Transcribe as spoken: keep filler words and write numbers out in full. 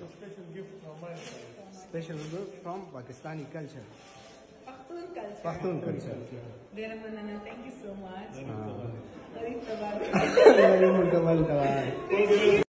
special gift from my side. Special gift from Pakistani culture. Pakhtun culture. Pakhtun culture. Then thank you so much. Ah. Very proud. Very much.